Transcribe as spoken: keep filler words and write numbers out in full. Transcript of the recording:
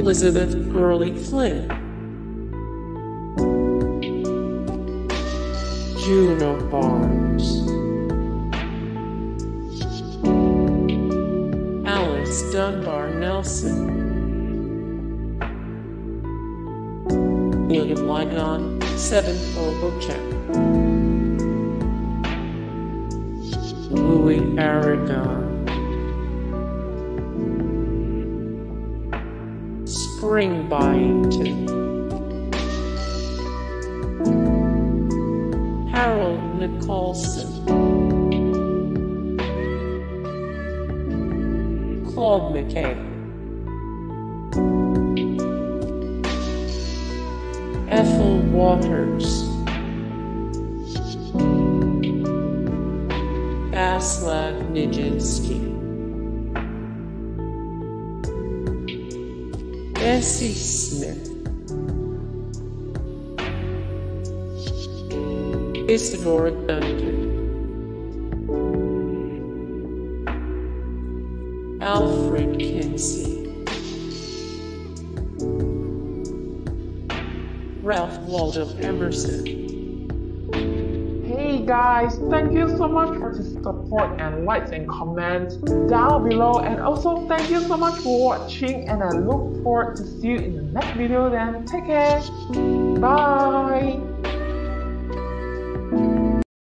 Elizabeth Gurley Flynn, Djuna Barnes, Dunbar Nelson, William Lygon, seven for Beauchamp, Louis Aragon, Spring Byington, Harold Nicolson, Claude McKay, Ethel Waters, Bessie Smith, Isadora Duncan, Alfred Kinsey, Ralph Waldo Emerson. Hey guys, thank you so much for the support and likes and comments down below, and also thank you so much for watching, and I look forward to see you in the next video. Then take care, bye.